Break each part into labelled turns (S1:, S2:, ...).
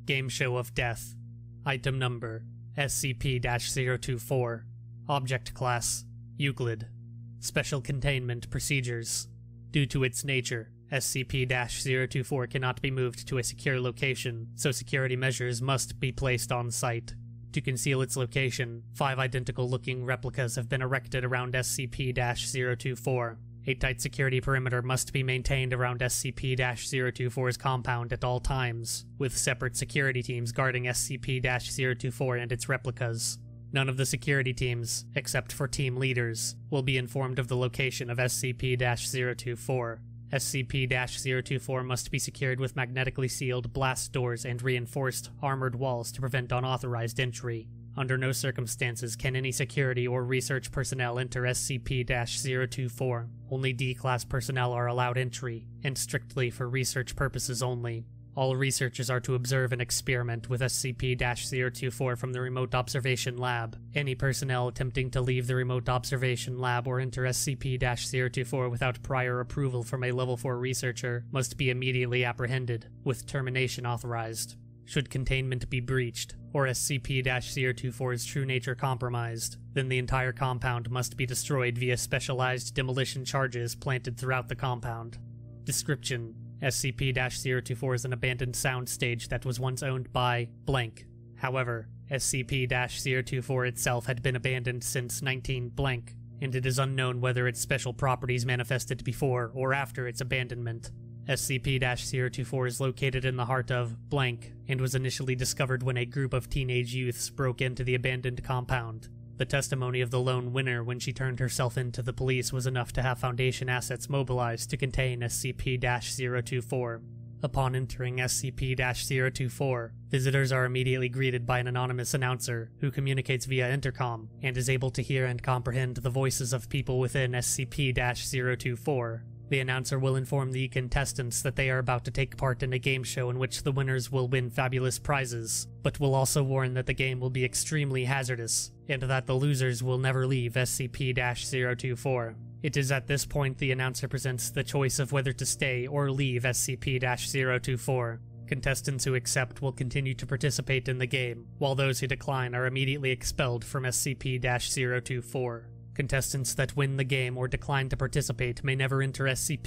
S1: Game Show of Death. Item Number SCP-024. Object Class Euclid. Special Containment Procedures. Due to its nature, SCP-024 cannot be moved to a secure location, so security measures must be placed on site. To conceal its location, 5 identical-looking replicas have been erected around SCP-024. A tight security perimeter must be maintained around SCP-024's compound at all times, with separate security teams guarding SCP-024 and its replicas. None of the security teams, except for team leaders, will be informed of the location of SCP-024. SCP-024 must be secured with magnetically sealed blast doors and reinforced, armored walls to prevent unauthorized entry. Under no circumstances can any security or research personnel enter SCP-024. Only D-Class personnel are allowed entry, and strictly for research purposes only. All researchers are to observe and experiment with SCP-024 from the Remote Observation Lab. Any personnel attempting to leave the Remote Observation Lab or enter SCP-024 without prior approval from a Level 4 researcher must be immediately apprehended, with termination authorized. Should containment be breached, or SCP-024's true nature compromised, then the entire compound must be destroyed via specialized demolition charges planted throughout the compound. Description: SCP-024 is an abandoned soundstage that was once owned by blank. However, SCP-024 itself had been abandoned since 19 blank, and it is unknown whether its special properties manifested before or after its abandonment. SCP-024 is located in the heart of blank, and was initially discovered when a group of teenage youths broke into the abandoned compound. The testimony of the lone winner when she turned herself in to the police was enough to have Foundation assets mobilized to contain SCP-024. Upon entering SCP-024, visitors are immediately greeted by an anonymous announcer who communicates via intercom and is able to hear and comprehend the voices of people within SCP-024. The announcer will inform the contestants that they are about to take part in a game show in which the winners will win fabulous prizes, but will also warn that the game will be extremely hazardous, and that the losers will never leave SCP-024. It is at this point the announcer presents the choice of whether to stay or leave SCP-024. Contestants who accept will continue to participate in the game, while those who decline are immediately expelled from SCP-024. Contestants that win the game or decline to participate may never enter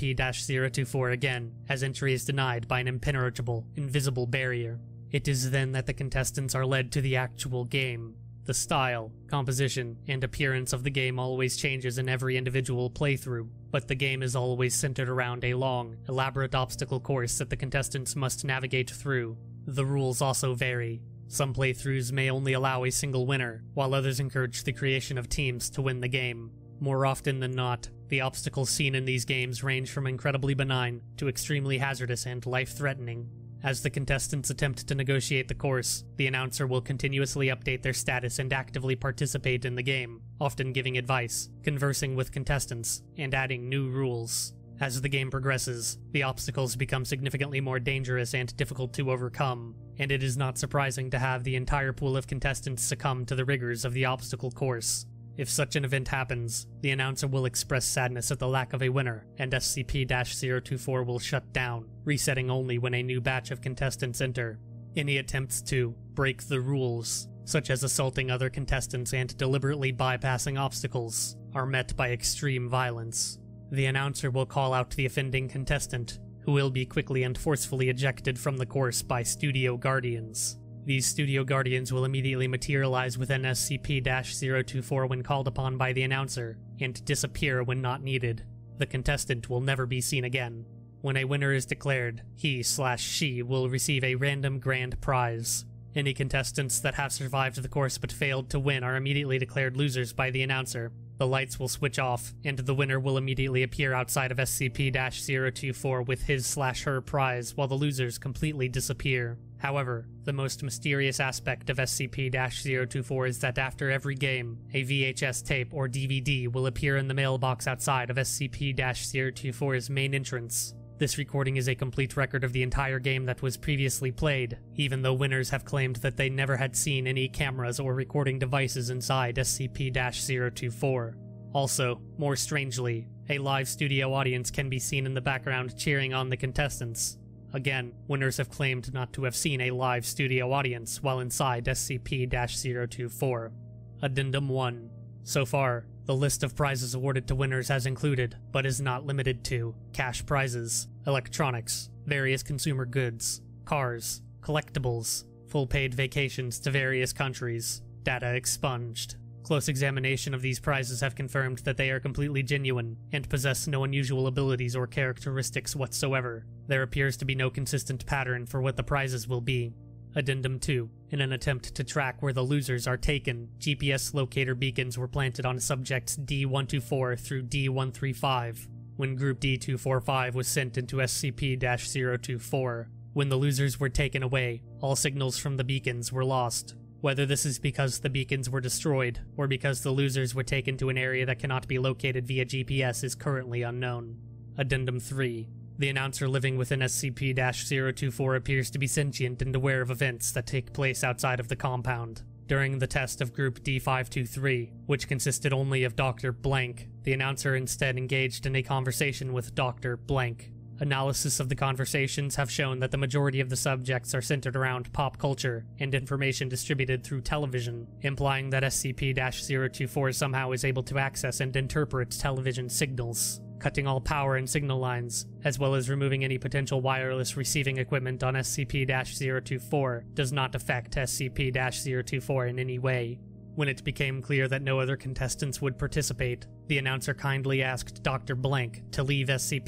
S1: SCP-024 again, as entry is denied by an impenetrable, invisible barrier. It is then that the contestants are led to the actual game. The style, composition, and appearance of the game always changes in every individual playthrough, but the game is always centered around a long, elaborate obstacle course that the contestants must navigate through. The rules also vary. Some playthroughs may only allow a single winner, while others encourage the creation of teams to win the game. More often than not, the obstacles seen in these games range from incredibly benign to extremely hazardous and life-threatening. As the contestants attempt to negotiate the course, the announcer will continuously update their status and actively participate in the game, often giving advice, conversing with contestants, and adding new rules. As the game progresses, the obstacles become significantly more dangerous and difficult to overcome, and it is not surprising to have the entire pool of contestants succumb to the rigors of the obstacle course. If such an event happens, the announcer will express sadness at the lack of a winner, and SCP-024 will shut down, resetting only when a new batch of contestants enter. Any attempts to break the rules, such as assaulting other contestants and deliberately bypassing obstacles, are met by extreme violence. The announcer will call out the offending contestant, who will be quickly and forcefully ejected from the course by Studio Guardians. These Studio Guardians will immediately materialize within SCP-024 when called upon by the announcer, and disappear when not needed. The contestant will never be seen again. When a winner is declared, he/she will receive a random grand prize. Any contestants that have survived the course but failed to win are immediately declared losers by the announcer. The lights will switch off, and the winner will immediately appear outside of SCP-024 with his/her prize, while the losers completely disappear. However, the most mysterious aspect of SCP-024 is that after every game, a VHS tape or DVD will appear in the mailbox outside of SCP-024's main entrance. This recording is a complete record of the entire game that was previously played, even though winners have claimed that they never had seen any cameras or recording devices inside SCP-024. Also, more strangely, a live studio audience can be seen in the background cheering on the contestants. Again, winners have claimed not to have seen a live studio audience while inside SCP-024. Addendum 1. So far, the list of prizes awarded to winners has included, but is not limited to, cash prizes, electronics, various consumer goods, cars, collectibles, full paid vacations to various countries, data expunged. Close examination of these prizes have confirmed that they are completely genuine and possess no unusual abilities or characteristics whatsoever. There appears to be no consistent pattern for what the prizes will be. Addendum 2. In an attempt to track where the losers are taken, GPS locator beacons were planted on subjects D124 through D135 when Group D245 was sent into SCP-024. When the losers were taken away, all signals from the beacons were lost. Whether this is because the beacons were destroyed, or because the losers were taken to an area that cannot be located via GPS is currently unknown. Addendum 3. The announcer living within SCP-024 appears to be sentient and aware of events that take place outside of the compound. During the test of Group D523, which consisted only of Dr. Blank, the announcer instead engaged in a conversation with Dr. Blank. Analysis of the conversations have shown that the majority of the subjects are centered around pop culture and information distributed through television, implying that SCP-024 somehow is able to access and interpret television signals, cutting all power and signal lines, as well as removing any potential wireless receiving equipment on SCP-024 does not affect SCP-024 in any way. When it became clear that no other contestants would participate, the announcer kindly asked Dr. Blank to leave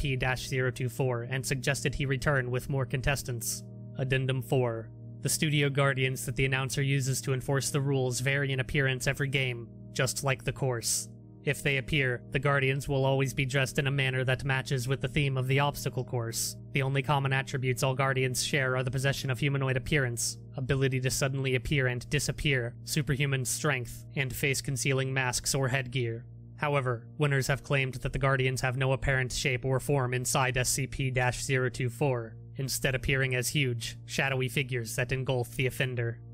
S1: SCP-024 and suggested he return with more contestants. Addendum 4. The studio guardians that the announcer uses to enforce the rules vary in appearance every game, just like the course. If they appear, the guardians will always be dressed in a manner that matches with the theme of the obstacle course. The only common attributes all guardians share are the possession of humanoid appearance, ability to suddenly appear and disappear, superhuman strength, and face-concealing masks or headgear. However, winners have claimed that the guardians have no apparent shape or form inside SCP-024, instead appearing as huge, shadowy figures that engulf the offender.